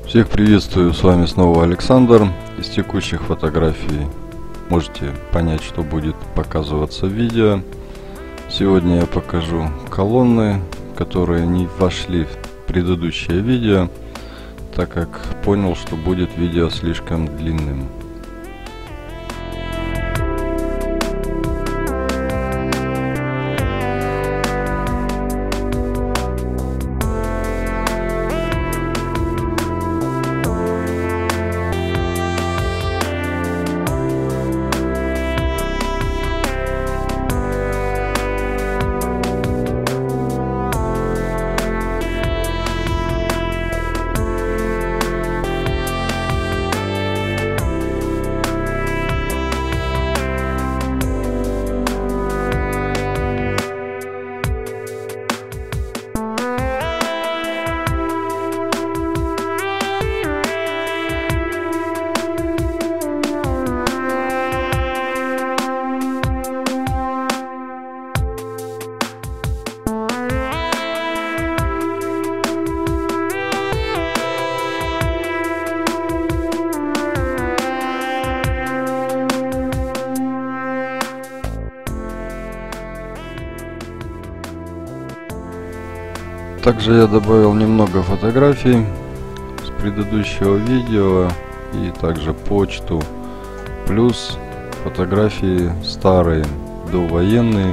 Всех приветствую, с вами снова Александр. Из текущих фотографий можете понять, что будет показываться в видео. Сегодня я покажу колонны, которые не вошли в предыдущее видео, так как понял, что будет видео слишком длинным. Также я добавил немного фотографий с предыдущего видео и также почту, плюс фотографии старые, довоенные.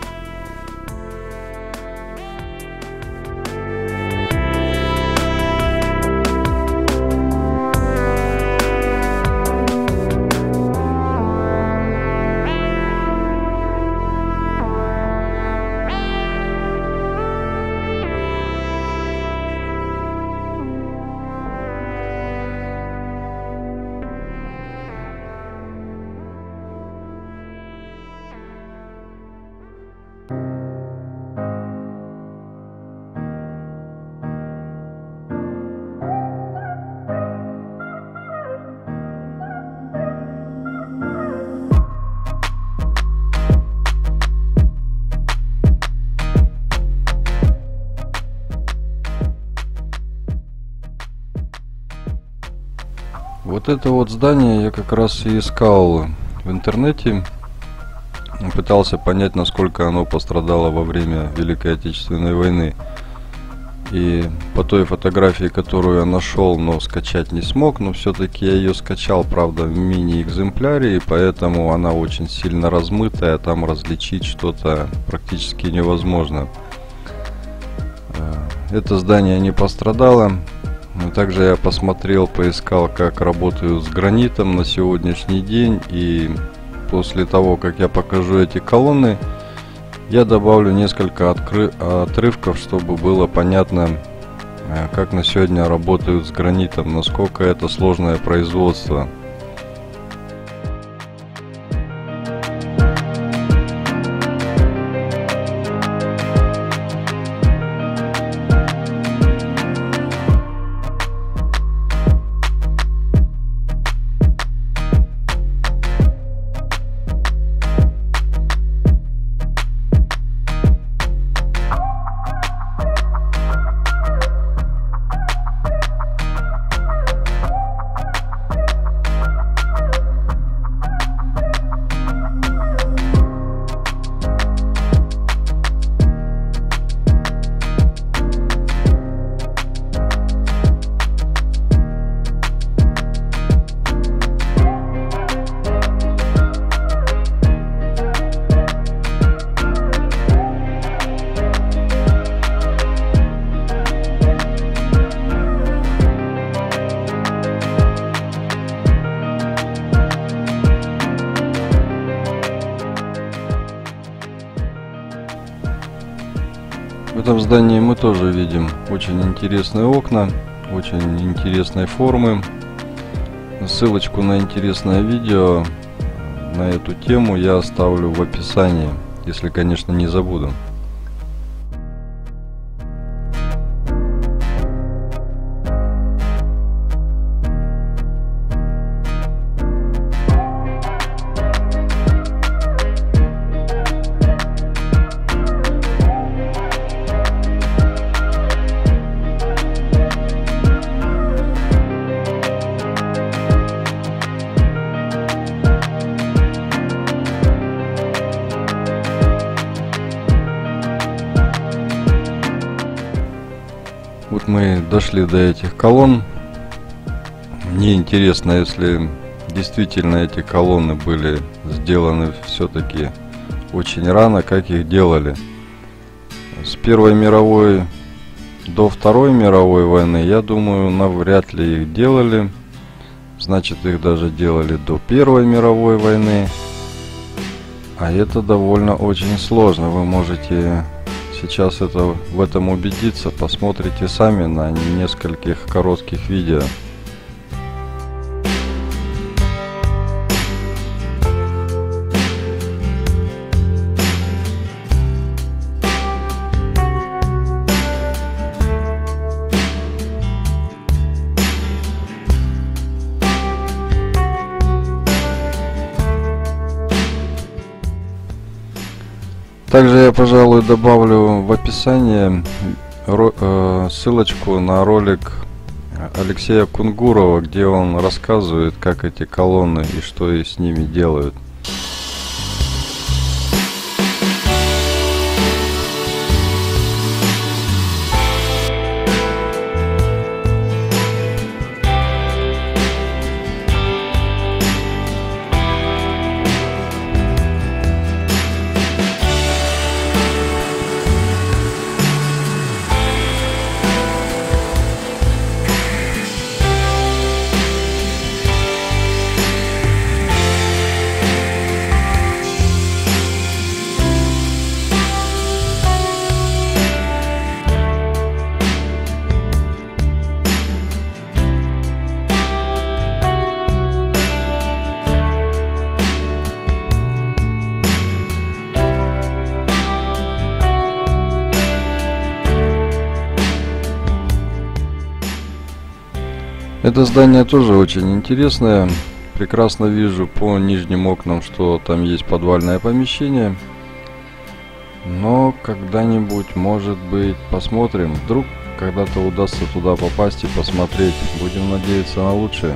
Вот это вот здание я как раз и искал в интернете, пытался понять, насколько оно пострадало во время Великой Отечественной войны. И по той фотографии, которую я нашел, но скачать не смог, но все-таки я ее скачал, правда, в мини-экземпляре, и поэтому она очень сильно размытая, там различить что-то практически невозможно. Это здание не пострадало. Также я посмотрел, поискал, как работают с гранитом на сегодняшний день, и после того, как я покажу эти колонны, я добавлю несколько отрывков, чтобы было понятно, как на сегодня работают с гранитом, насколько это сложное производство. В этом здании мы тоже видим очень интересные окна, очень интересной формы. Ссылочку на интересное видео на эту тему я оставлю в описании, если, конечно, не забуду. дошли до этих колонн. Мне интересно, если действительно эти колонны были сделаны все-таки очень рано, как их делали. С Первой мировой до Второй мировой войны, я думаю, навряд ли их делали. Значит, их даже делали до Первой мировой войны. А это довольно очень сложно. Вы можете сейчас в этом убедиться. Посмотрите сами на нескольких коротких видео. Также я, пожалуй, добавлю в описание ссылочку на ролик Алексея Кунгурова, где он рассказывает, как эти колонны и что и с ними делают. Это здание тоже очень интересное. Прекрасно вижу по нижним окнам, что там есть подвальное помещение. Но когда-нибудь, может быть, посмотрим. Вдруг когда-то удастся туда попасть и посмотреть. Будем надеяться на лучшее.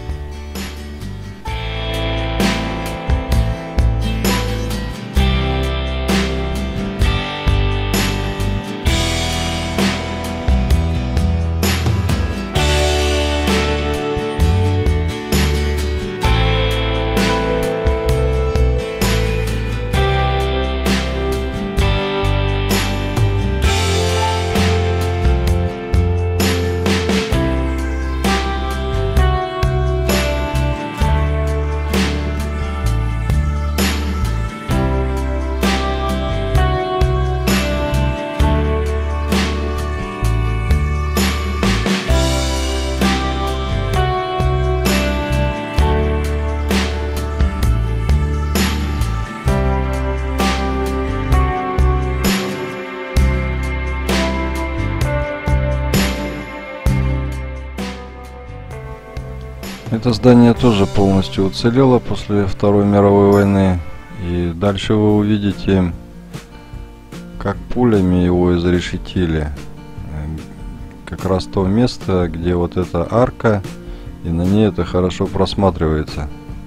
Это здание тоже полностью уцелело после Второй мировой войны. И дальше вы увидите, как пулями его изрешетили. Как раз то место, где вот эта арка, и на ней это хорошо просматривается.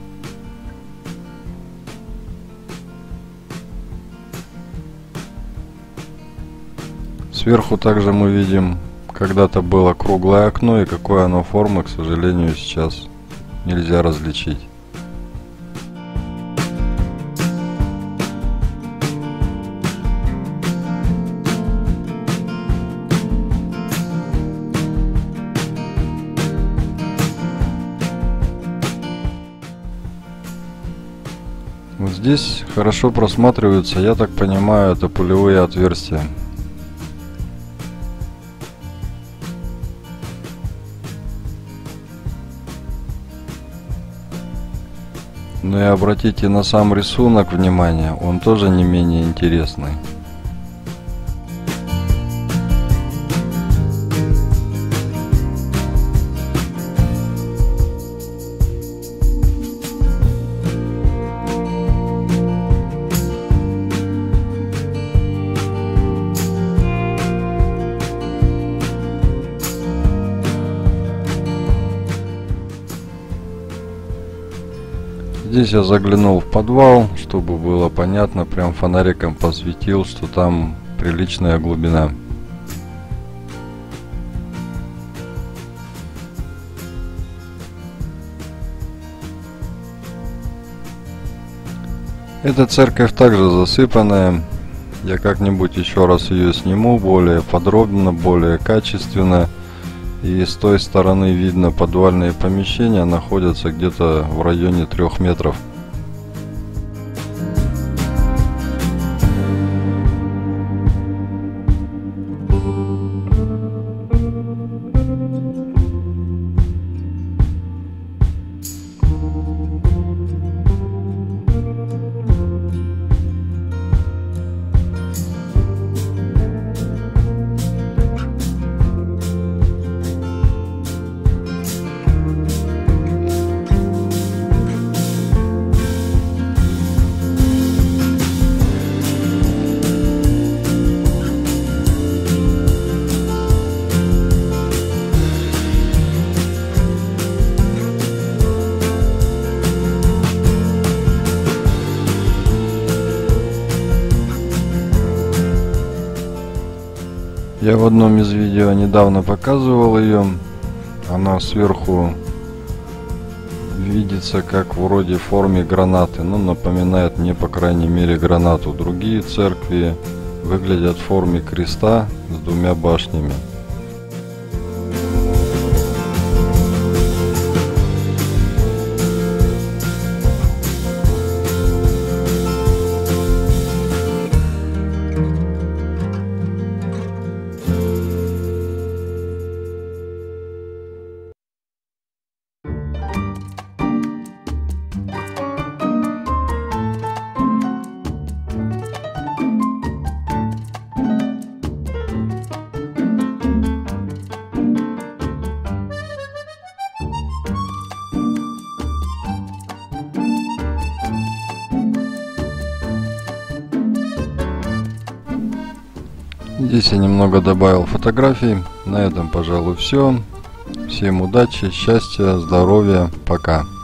Сверху также мы видим, когда-то было круглое окно, и какое оно формы, к сожалению, сейчас нельзя различить. Вот здесь хорошо просматриваются, я так понимаю, это пулевые отверстия. Ну и обратите на сам рисунок внимание, он тоже не менее интересный. Здесь я заглянул в подвал, чтобы было понятно, прям фонариком посветил, что там приличная глубина. Эта церковь также засыпанная. Я как-нибудь еще раз ее сниму более подробно, более качественно. И с той стороны видно, подвальные помещения находятся где-то в районе 3 метров. Я в одном из видео недавно показывал ее. Она сверху видится как вроде в форме гранаты. Ну, напоминает мне, по крайней мере, гранату. Другие церкви выглядят в форме креста с 2 башнями. Здесь я немного добавил фотографий. На этом, пожалуй, все. Всем удачи, счастья, здоровья. Пока.